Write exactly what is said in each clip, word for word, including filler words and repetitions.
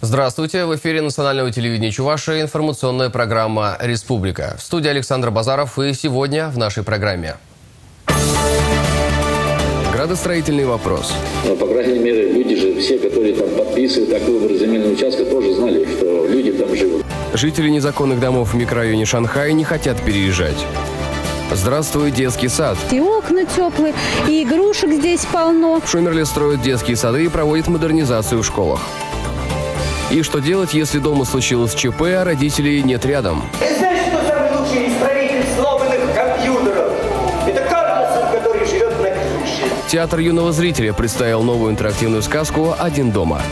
Здравствуйте! В эфире национального телевидения Чувашии информационная программа «Республика». В студии Александр Базаров, и сегодня в нашей программе. Градостроительный вопрос. Но, по крайней мере, люди же, все, которые там подписывают такой выбор земельного участка, тоже знали, что люди там живут. Жители незаконных домов в микрорайоне Шанхай не хотят переезжать. Здравствуй, детский сад. И окна теплые, и игрушек здесь полно. В Шумерле строят детские сады и проводят модернизацию в школах. И что делать, если дома случилось ЧП, а родителей нет рядом? Ты знаешь, что самый лучший исправитель сломанных компьютеров? Это Карлсон, который живет на крыше. Театр юного зрителя представил новую интерактивную сказку «Один дома».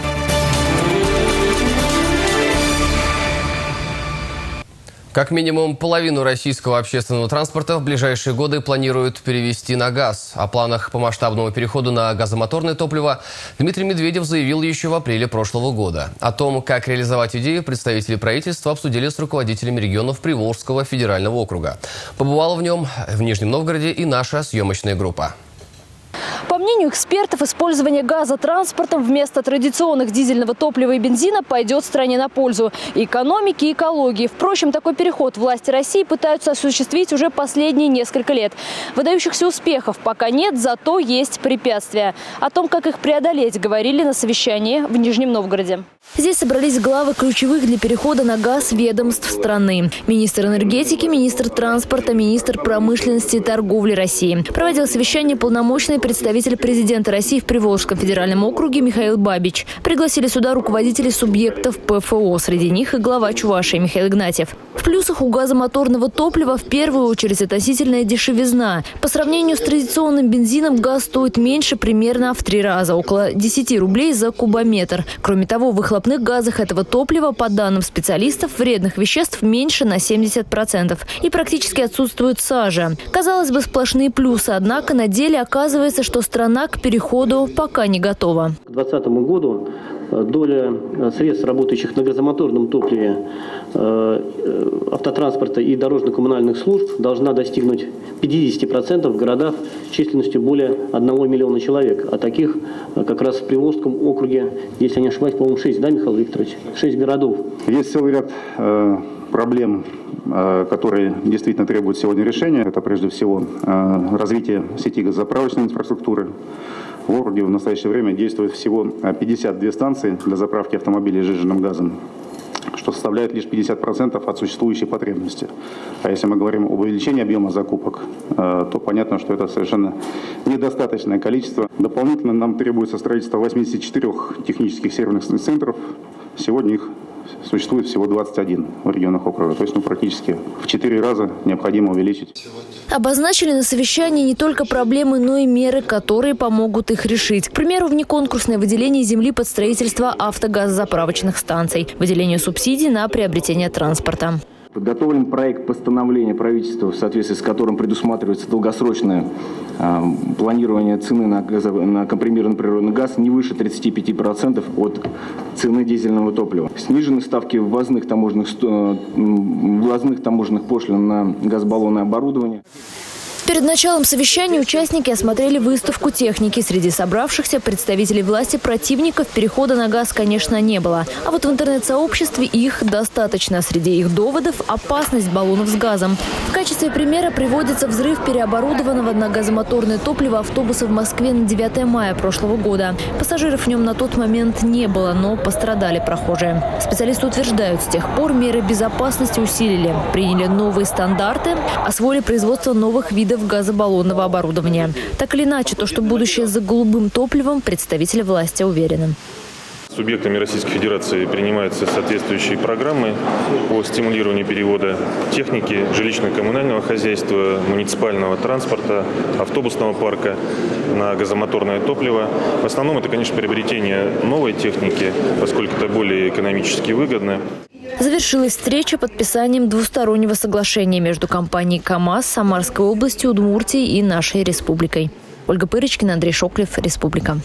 Как минимум половину российского общественного транспорта в ближайшие годы планируют перевести на газ. О планах по масштабному переходу на газомоторное топливо Дмитрий Медведев заявил еще в апреле прошлого года. О том, как реализовать идею, представители правительства обсудили с руководителями регионов Приволжского федерального округа. Побывала в нем в Нижнем Новгороде и наша съемочная группа. По мнению экспертов, использование газа транспортом вместо традиционных дизельного топлива и бензина пойдет стране на пользу и экономике, и экологии. Впрочем, такой переход власти России пытаются осуществить уже последние несколько лет. Выдающихся успехов пока нет, зато есть препятствия. О том, как их преодолеть, говорили на совещании в Нижнем Новгороде. Здесь собрались главы ключевых для перехода на газ ведомств страны. Министр энергетики, министр транспорта, министр промышленности и торговли России. Проводил совещание полномочный представитель президента России в Приволжском федеральном округе Михаил Бабич. Пригласили сюда руководителей субъектов ПФО, среди них и глава Чувашии Михаил Игнатьев. В плюсах у газомоторного топлива в первую очередь относительная дешевизна. По сравнению с традиционным бензином газ стоит меньше примерно в три раза, около десяти рублей за кубометр. Кроме того, в выхлопных газах этого топлива, по данным специалистов, вредных веществ меньше на семьдесят процентов. И практически отсутствует сажа. Казалось бы, сплошные плюсы, однако на деле оказывается, что страна к переходу пока не готова. К две тысячи двадцатому году доля средств, работающих на газомоторном топливе автотранспорта и дорожно-коммунальных служб, должна достигнуть пятидесяти процентов в городах численностью более одного миллиона человек. А таких как раз в Приволжском округе, если не ошибаюсь, по-моему, шесть, да, Михаил Викторович? Шесть городов. Есть целый ряд э, проблем, э, которые действительно требуют сегодня решения. Это прежде всего э, развитие сети газозаправочной инфраструктуры. В округе в настоящее время действует всего пятьдесят две станции для заправки автомобилей сжиженным газом, что составляет лишь пятьдесят процентов от существующей потребности. А если мы говорим об увеличении объема закупок, то понятно, что это совершенно недостаточное количество. Дополнительно нам требуется строительство восьмидесяти четырёх технических сервисных центров. Сегодня их существует всего двадцать один в регионах округа. То есть ну, практически в четыре раза необходимо увеличить. Обозначили на совещании не только проблемы, но и меры, которые помогут их решить. К примеру, внеконкурсное выделение земли под строительство автогазозаправочных станций, выделение субсидий на приобретение транспорта. Подготовлен проект постановления правительства, в соответствии с которым предусматривается долгосрочное э, планирование цены на, газо, на компримированный природный газ не выше тридцати пяти процентов от цены дизельного топлива. Снижены ставки ввозных таможенных, э, ввозных таможенных пошлин на газбаллонное оборудование. Перед началом совещания участники осмотрели выставку техники. Среди собравшихся представителей власти противников перехода на газ, конечно, не было. А вот в интернет-сообществе их достаточно. Среди их доводов – опасность баллонов с газом. В качестве примера приводится взрыв переоборудованного на газомоторное топливо автобуса в Москве на девятое мая прошлого года. Пассажиров в нем на тот момент не было, но пострадали прохожие. Специалисты утверждают, с тех пор меры безопасности усилили. Приняли новые стандарты, освоили производство новых видов газобаллонного оборудования. Так или иначе, то, что будущее за голубым топливом, представители власти уверены. Субъектами Российской Федерации принимаются соответствующие программы по стимулированию перевода техники, жилищно-коммунального хозяйства, муниципального транспорта, автобусного парка на газомоторное топливо. В основном это, конечно, приобретение новой техники, поскольку это более экономически выгодно. Завершилась встреча подписанием двустороннего соглашения между компанией КАМАЗ, Самарской областью, Удмуртией и нашей республикой. Ольга Пырочкина, Андрей Шоклев, Республика.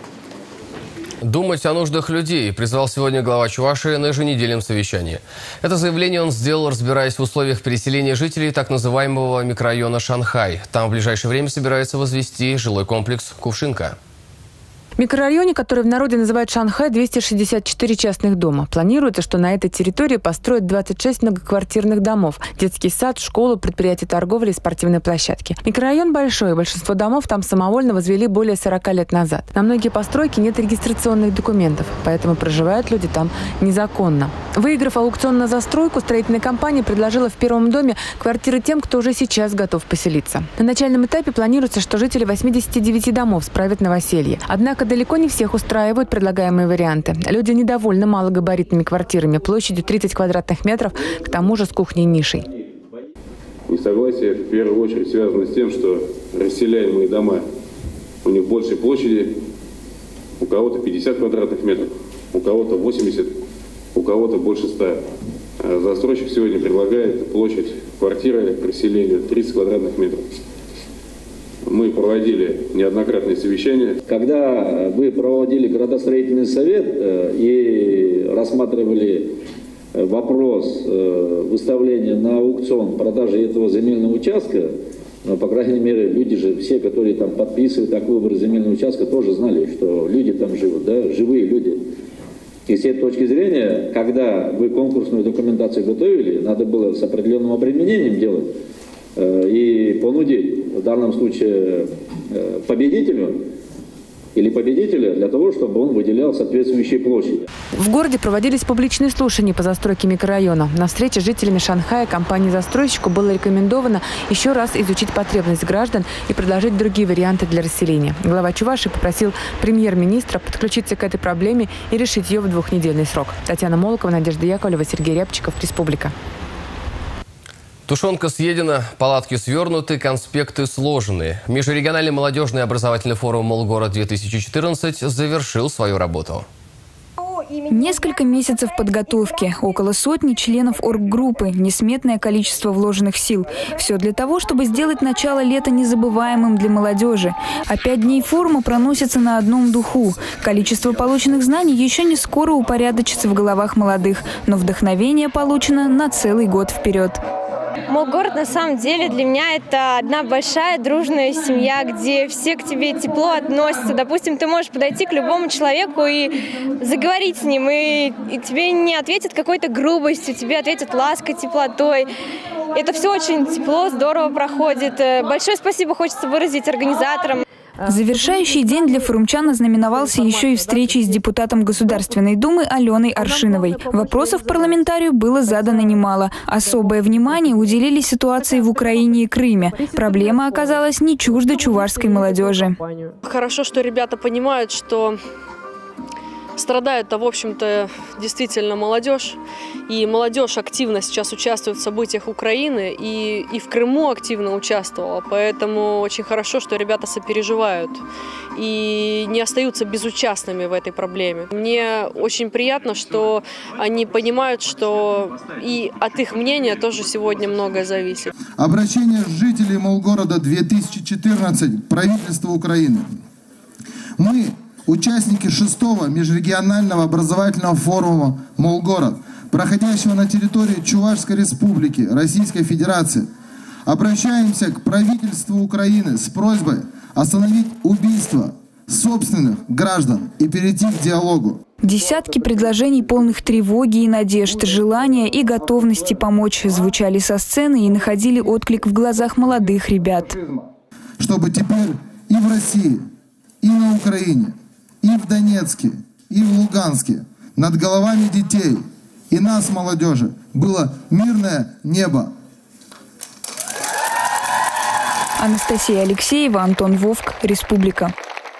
Думать о нуждах людей призвал сегодня глава Чувашии на еженедельном совещании. Это заявление он сделал, разбираясь в условиях переселения жителей так называемого микрорайона Шанхай. Там в ближайшее время собирается возвести жилой комплекс «Кувшинка». В микрорайоне, который в народе называют Шанхай, двести шестьдесят четыре частных дома. Планируется, что на этой территории построят двадцать шесть многоквартирных домов, детский сад, школу, предприятия торговли и спортивные площадки. Микрорайон большой, большинство домов там самовольно возвели более сорока лет назад. На многие постройки нет регистрационных документов, поэтому проживают люди там незаконно. Выиграв аукцион на застройку, строительная компания предложила в первом доме квартиры тем, кто уже сейчас готов поселиться. На начальном этапе планируется, что жители восьмидесяти девяти домов справят новоселье. Однако далеко не всех устраивают предлагаемые варианты. Люди недовольны малогабаритными квартирами, площадью тридцать квадратных метров, к тому же с кухней-нишей. Несогласие в первую очередь связано с тем, что расселяемые дома, у них большей площади, у кого-то пятьдесят квадратных метров, у кого-то восемьдесят, у кого-то больше ста. А застройщик сегодня предлагает площадь квартиры к расселению тридцать квадратных метров. Мы проводили неоднократные совещания. Когда вы проводили градостроительный совет и рассматривали вопрос выставления на аукцион продажи этого земельного участка, но, по крайней мере, люди же, все, которые там подписывают так выбор земельного участка, тоже знали, что люди там живут, да, живые люди. И с этой точки зрения, когда вы конкурсную документацию готовили, надо было с определенным обременением делать и понудить, в данном случае, победителю или победителя для того, чтобы он выделял соответствующие площади. В городе проводились публичные слушания по застройке микрорайона. На встрече с жителями Шанхая компании-застройщику было рекомендовано еще раз изучить потребность граждан и предложить другие варианты для расселения. Глава Чувашии попросил премьер-министра подключиться к этой проблеме и решить ее в двухнедельный срок. Татьяна Молокова, Надежда Яковлева, Сергей Рябчиков, Республика. Тушенка съедена, палатки свернуты, конспекты сложены. Межрегиональный молодежный образовательный форум «Молгород-две тысячи четырнадцать» завершил свою работу. Несколько месяцев подготовки, около сотни членов орггруппы, несметное количество вложенных сил. Все для того, чтобы сделать начало лета незабываемым для молодежи. А пять дней форума проносятся на одном духу. Количество полученных знаний еще не скоро упорядочится в головах молодых, но вдохновение получено на целый год вперед. Молгород на самом деле для меня это одна большая дружная семья, где все к тебе тепло относятся. Допустим, ты можешь подойти к любому человеку и заговорить с ним, и, и тебе не ответят какой-то грубостью, тебе ответят лаской, теплотой. Это все очень тепло, здорово проходит. Большое спасибо хочется выразить организаторам. Завершающий день для форумчан ознаменовался еще и встречей с депутатом Государственной Думы Аленой Аршиновой. Вопросов парламентарию было задано немало. Особое внимание уделили ситуации в Украине и Крыме. Проблема оказалась не чужда чувашской молодежи. Хорошо, что ребята понимают, что страдает-то, в общем-то, действительно молодежь. И молодежь активно сейчас участвует в событиях Украины и, и в Крыму активно участвовала. Поэтому очень хорошо, что ребята сопереживают и не остаются безучастными в этой проблеме. Мне очень приятно, что они понимают, что и от их мнения тоже сегодня многое зависит. Обращение жителей Молгорода-две тысячи четырнадцать к правительству Украины. Мы участники шестого межрегионального образовательного форума «Молгород», проходящего на территории Чувашской Республики, Российской Федерации, обращаемся к правительству Украины с просьбой остановить убийство собственных граждан и перейти к диалогу. Десятки предложений, полных тревоги и надежд, желания и готовности помочь, звучали со сцены и находили отклик в глазах молодых ребят. Чтобы теперь и в России, и на Украине, и в Донецке, и в Луганске над головами детей и нас, молодежи, было мирное небо. Анастасия Алексеева, Антон Вовк, Республика.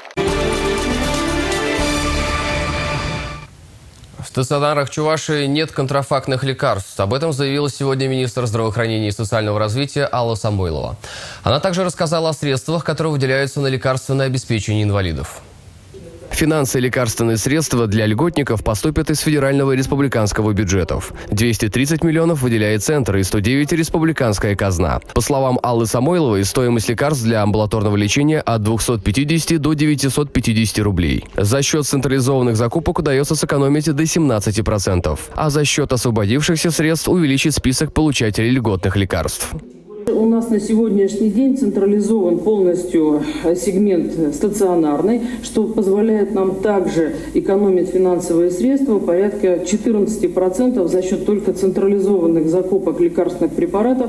В стационарах Чувашии нет контрафактных лекарств. Об этом заявила сегодня министр здравоохранения и социального развития Алла Самойлова. Она также рассказала о средствах, которые выделяются на лекарственное обеспечение инвалидов. Финансы и лекарственные средства для льготников поступят из федерального и республиканского бюджетов. двести тридцать миллионов выделяет Центр и сто девять – республиканская казна. По словам Аллы Самойловой, стоимость лекарств для амбулаторного лечения от двухсот пятидесяти до девятисот пятидесяти рублей. За счет централизованных закупок удается сэкономить до семнадцати процентов, а за счет освободившихся средств увеличить список получателей льготных лекарств. У нас на сегодняшний день централизован полностью сегмент стационарный, что позволяет нам также экономить финансовые средства порядка четырнадцати процентов за счет только централизованных закупок лекарственных препаратов.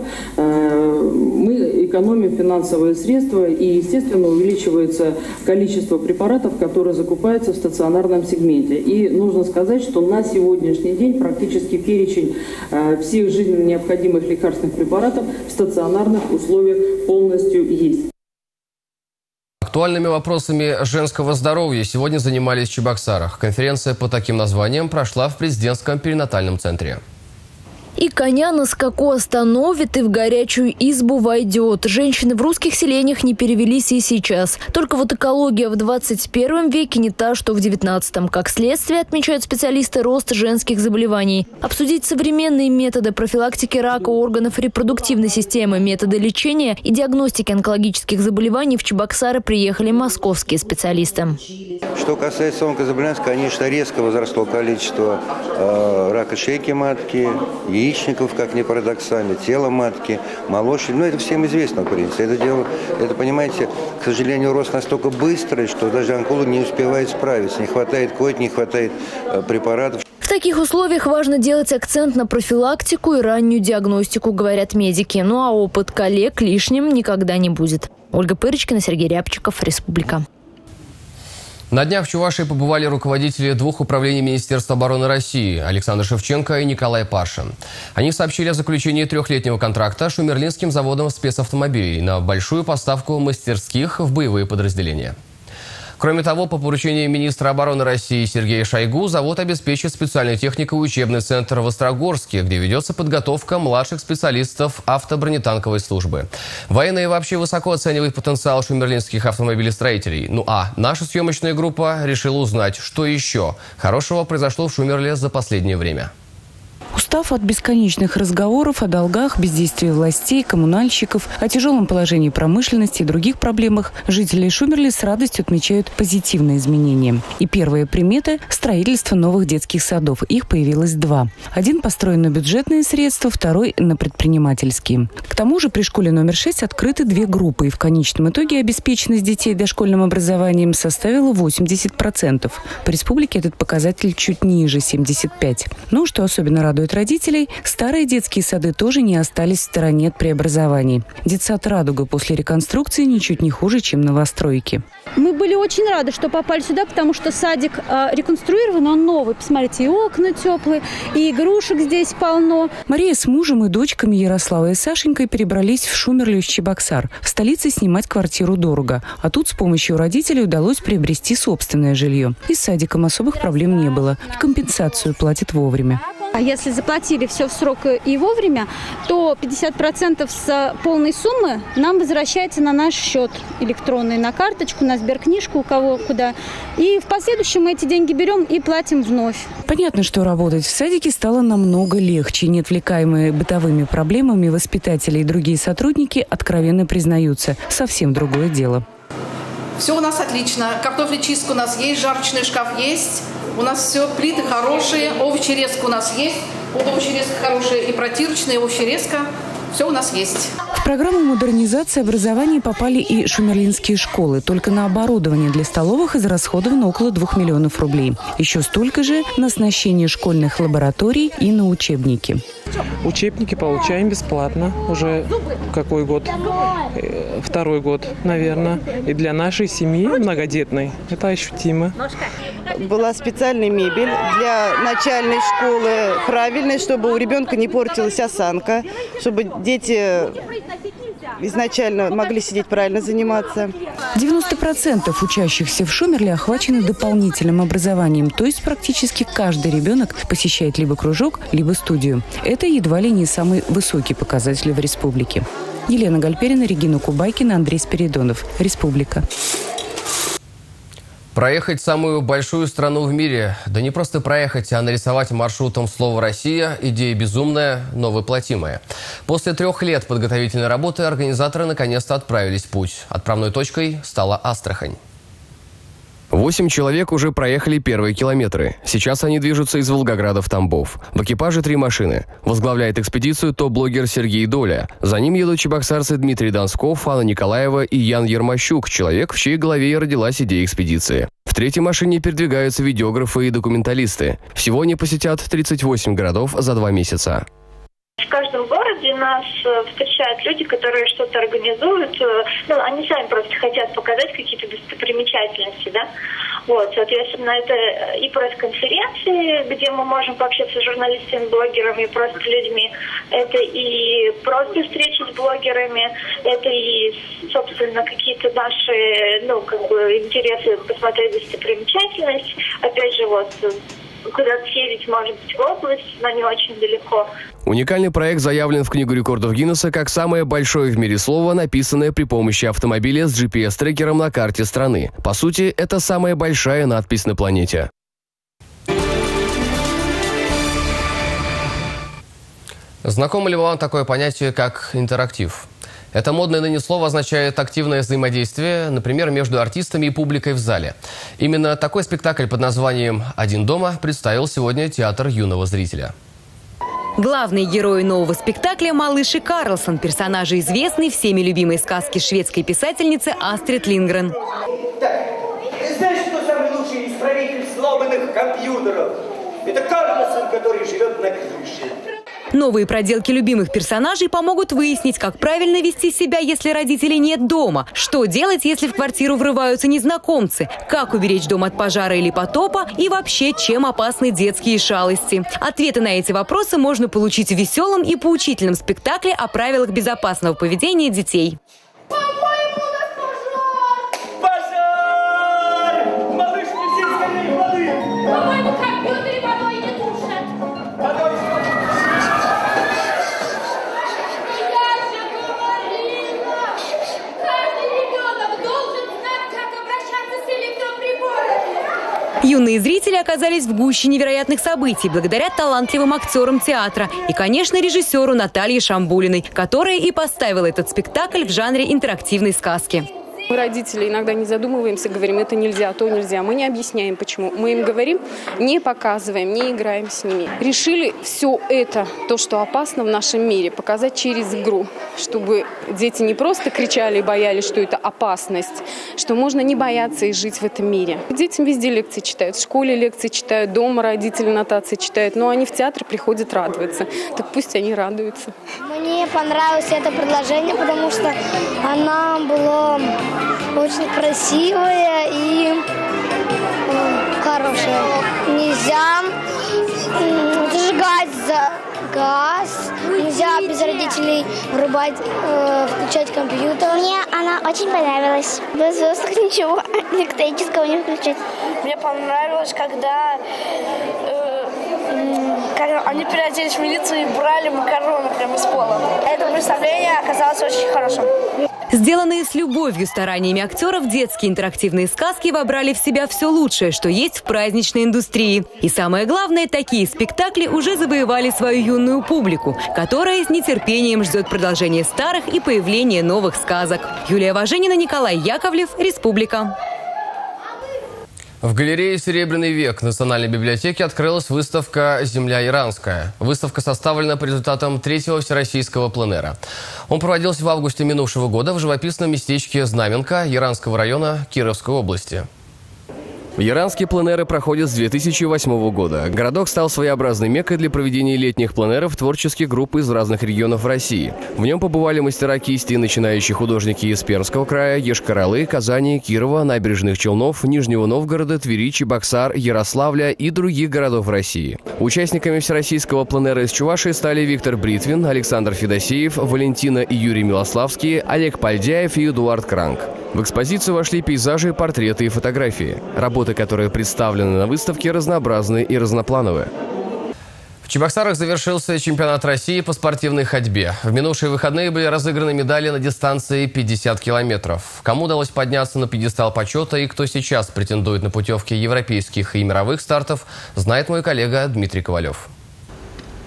Мы экономим финансовые средства и, естественно, увеличивается количество препаратов, которые закупаются в стационарном сегменте. И нужно сказать, что на сегодняшний день практически перечень всех жизненно необходимых лекарственных препаратов в стационарных условиях полностью есть. Актуальными вопросами женского здоровья сегодня занимались в Чебоксарах. Конференция по таким названиям прошла в президентском перинатальном центре. И коня на скаку остановит, и в горячую избу войдет. Женщины в русских селениях не перевелись и сейчас. Только вот экология в двадцать первом веке не та, что в девятнадцатом. Как следствие, отмечают специалисты, рост женских заболеваний. Обсудить современные методы профилактики рака органов репродуктивной системы, методы лечения и диагностики онкологических заболеваний в Чебоксары приехали московские специалисты. Что касается онкозаболеваний, конечно, резко возросло количество э, рака шейки матки, яичников, как ни парадоксально, тела матки, молочной. Ну, это всем известно, в принципе. Это дело, это, понимаете, к сожалению, рост настолько быстрый, что даже онколог не успевает справиться. Не хватает коек, не хватает э, препаратов. В таких условиях важно делать акцент на профилактику и раннюю диагностику, говорят медики. Ну а опыт коллег лишним никогда не будет. Ольга Пырочкина, Сергей Рябчиков, Республика. На днях в Чувашии побывали руководители двух управлений Министерства обороны России Александр Шевченко и Николай Пашин. Они сообщили о заключении трехлетнего контракта с Шумерлинским заводом спецавтомобилей на большую поставку мастерских в боевые подразделения. Кроме того, по поручению министра обороны России Сергея Шойгу, завод обеспечит специальной техникой учебный центр в Острогорске, где ведется подготовка младших специалистов автобронетанковой службы. Военные вообще высоко оценивают потенциал шумерлинских автомобилестроителей. Ну а наша съемочная группа решила узнать, что еще хорошего произошло в Шумерле за последнее время. Устав от бесконечных разговоров о долгах, бездействии властей, коммунальщиков, о тяжелом положении промышленности и других проблемах, жители Шумерли с радостью отмечают позитивные изменения. И первая примета – строительство новых детских садов. Их появилось два. Один построен на бюджетные средства, второй – на предпринимательские. К тому же при школе номер шесть открыты две группы, и в конечном итоге обеспеченность детей дошкольным образованием составила восемьдесят процентов. По республике этот показатель чуть ниже – семьдесят пять процентов. Но что особенно радует родителей, старые детские сады тоже не остались в стороне от преобразований. Детсад «Радуга» после реконструкции ничуть не хуже, чем новостройки. Мы были очень рады, что попали сюда, потому что садик э, реконструирован, он новый. Посмотрите, и окна теплые, и игрушек здесь полно. Мария с мужем и дочками Ярослава и Сашенькой перебрались в Шумерлю из Чебоксар. В столице снимать квартиру дорого. А тут с помощью родителей удалось приобрести собственное жилье. И с садиком особых проблем не было. И компенсацию платят вовремя. А если заплатили все в срок и вовремя, то пятьдесят процентов с полной суммы нам возвращается на наш счет электронный, на карточку, на сберкнижку, у кого куда. И в последующем мы эти деньги берем и платим вновь. Понятно, что работать в садике стало намного легче. Не отвлекаемые бытовыми проблемами воспитатели и другие сотрудники откровенно признаются. Совсем другое дело. Все у нас отлично. Картофелечистка у нас есть, жарочный шкаф есть. У нас все, плиты хорошие, овощерезка у нас есть. Вот овощерезка хорошая и протирочная, и овощерезка. Все у нас есть. В программу модернизации образования попали и шумерлинские школы. Только на оборудование для столовых израсходовано около двух миллионов рублей. Еще столько же на оснащение школьных лабораторий и на учебники. Учебники получаем бесплатно уже какой год? Второй год, наверное. И для нашей семьи многодетной это ощутимо. Была специальная мебель для начальной школы, правильная, чтобы у ребенка не портилась осанка, чтобы дети изначально могли сидеть правильно заниматься. девяносто процентов учащихся в Шумерле охвачены дополнительным образованием, то есть практически каждый ребенок посещает либо кружок, либо студию. Это едва ли не самый высокий показатель в республике. Елена Гальперина, Регина Кубайкина, Андрей Спиридонов. Республика. Проехать самую большую страну в мире. Да не просто проехать, а нарисовать маршрутом слово «Россия» – идея безумная, но воплотимая. После трех лет подготовительной работы организаторы наконец-то отправились в путь. Отправной точкой стала Астрахань. Восемь человек уже проехали первые километры. Сейчас они движутся из Волгограда в Тамбов. В экипаже три машины. Возглавляет экспедицию топ-блогер Сергей Доля. За ним едут чебоксарцы Дмитрий Донсков, Анна Николаева и Ян Ермощук, человек, в чьей голове и родилась идея экспедиции. В третьей машине передвигаются видеографы и документалисты. Всего они посетят тридцать восемь городов за два месяца. В каждом городе нас встречают люди, которые что-то организуют. Ну, они сами просто хотят показать какие-то достопримечательности, да. Вот, соответственно, это и пресс-конференции, где мы можем пообщаться с журналистами, блогерами, просто людьми. Это и просто встречи с блогерами, это и, собственно, какие-то наши, ну, как бы, интересы посмотреть достопримечательность. Опять же, вот, куда-то съездить, может быть, в область, но не очень далеко. Уникальный проект заявлен в Книгу рекордов Гиннесса как самое большое в мире слово, написанное при помощи автомобиля с джи пи эс-трекером на карте страны. По сути, это самая большая надпись на планете. Знакомо ли вам такое понятие, как интерактив? Это модное ныне слово означает активное взаимодействие, например, между артистами и публикой в зале. Именно такой спектакль под названием «Один дома» представил сегодня театр юного зрителя. Главные герои нового спектакля – малыш и Карлсон, персонажи известной всеми любимой сказки шведской писательницы Астрид Линдгрен. Так, знаешь, кто самый лучший исправитель сломанных компьютеров? Это Карлсон, который живет на крыше. Новые проделки любимых персонажей помогут выяснить, как правильно вести себя, если родителей нет дома, что делать, если в квартиру врываются незнакомцы, как уберечь дом от пожара или потопа и вообще, чем опасны детские шалости. Ответы на эти вопросы можно получить в веселом и поучительном спектакле о правилах безопасного поведения детей. Пожар! Малыш, неси скорее воды! По-моему, компьютеры водой не тушат! Водой! Юные зрители оказались в гуще невероятных событий благодаря талантливым актерам театра и, конечно, режиссеру Наталье Шамбулиной, которая и поставила этот спектакль в жанре интерактивной сказки. Мы, родители, иногда не задумываемся, говорим, это нельзя, то нельзя. Мы не объясняем, почему. Мы им говорим, не показываем, не играем с ними. Решили все это, то, что опасно в нашем мире, показать через игру, чтобы дети не просто кричали и боялись, что это опасность, что можно не бояться и жить в этом мире. Детям везде лекции читают, в школе лекции читают, дома родители нотации читают, но они в театр приходят радоваться. Так пусть они радуются. Мне понравилось это предложение, потому что она была очень красивая и э, хорошая. Нельзя э, зажигать за газ, нельзя без родителей врубать, э, включать компьютер. Мне она очень понравилась. Без звезд ничего электрического не включать. Мне понравилось, когда, э, когда они переоделись в милицию и брали макароны прямо из пола. Это представление оказалось очень хорошим. Сделанные с любовью стараниями актеров, детские интерактивные сказки вобрали в себя все лучшее, что есть в праздничной индустрии. И самое главное, такие спектакли уже завоевали свою юную публику, которая с нетерпением ждет продолжения старых и появления новых сказок. Юлия Важенина, Николай Яковлев, Республика. В галерее «Серебряный век» Национальной библиотеки открылась выставка «Земля иранская». Выставка составлена по результатам третьего всероссийского пленэра. Он проводился в августе минувшего года в живописном местечке Знаменка Яранского района Кировской области. Яранские пленэры проходят с две тысячи восьмого года. Городок стал своеобразной меккой для проведения летних пленэров творческих групп из разных регионов России. В нем побывали мастера кисти и начинающие художники из Пермского края, Йошкар-Олы, Казани, Кирова, Набережных Челнов, Нижнего Новгорода, Твери, Чебоксар, Ярославля и других городов России. Участниками всероссийского пленэра из Чувашии стали Виктор Бритвин, Александр Федосеев, Валентина и Юрий Милославские, Олег Пальдяев и Эдуард Кранк. В экспозицию вошли пейзажи, портреты и фотографии. Работы, которые представлены на выставке, разнообразны и разноплановые. В Чебоксарах завершился чемпионат России по спортивной ходьбе. В минувшие выходные были разыграны медали на дистанции пятьдесят километров. Кому удалось подняться на пьедестал почета и кто сейчас претендует на путевки европейских и мировых стартов, знает мой коллега Дмитрий Ковалев.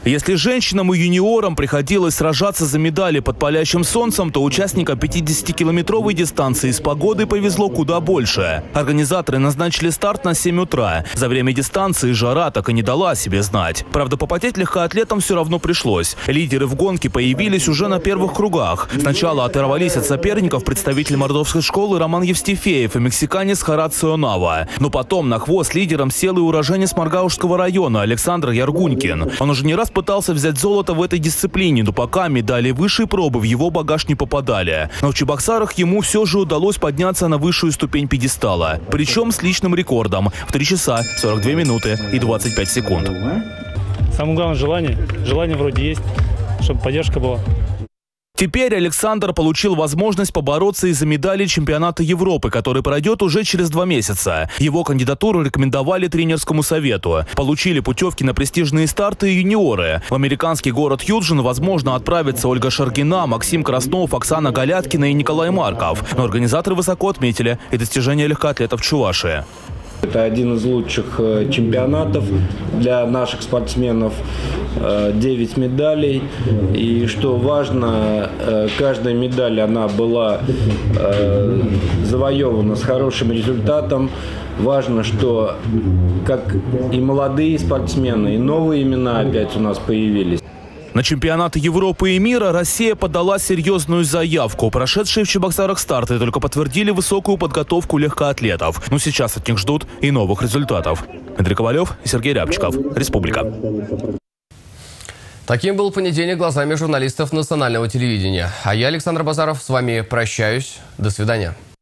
Если женщинам и юниорам приходилось сражаться за медали под палящим солнцем, то участникам пятидесятикилометровой дистанции с погодой повезло куда больше. Организаторы назначили старт на семь утра. За время дистанции жара так и не дала о себе знать. Правда, попотеть легкоатлетам все равно пришлось. Лидеры в гонке появились уже на первых кругах. Сначала оторвались от соперников представитель мордовской школы Роман Евстифеев и мексиканец Хорацио Нава. Но потом на хвост лидерам сел и уроженец Маргаушского района Александр Яргунькин. Он уже не раз пытался взять золото в этой дисциплине, но пока медали высшей пробы в его багаж не попадали. Но в Чебоксарах ему все же удалось подняться на высшую ступень пьедестала. Причем с личным рекордом в три часа сорок две минуты и двадцать пять секунд. Самое главное желание. Желание вроде есть, чтобы поддержка была. Теперь Александр получил возможность побороться из-за медали чемпионата Европы, который пройдет уже через два месяца. Его кандидатуру рекомендовали тренерскому совету. Получили путевки на престижные старты и юниоры. В американский город Юджин возможно отправятся Ольга Шаргина, Максим Краснов, Оксана Галяткина и Николай Марков. Но организаторы высоко отметили и достижения легкоатлетов Чувашии. Это один из лучших чемпионатов для наших спортсменов. девять медалей. И что важно, каждая медаль она была завоевана с хорошим результатом. Важно, что как и молодые спортсмены, и новые имена опять у нас появились. На чемпионаты Европы и мира Россия подала серьезную заявку. Прошедшие в Чебоксарах старты только подтвердили высокую подготовку легкоатлетов. Но сейчас от них ждут и новых результатов. Андрей Ковалев и Сергей Рябчиков. Республика. Таким был понедельник глазами журналистов национального телевидения. А я, Александр Базаров, с вами прощаюсь. До свидания.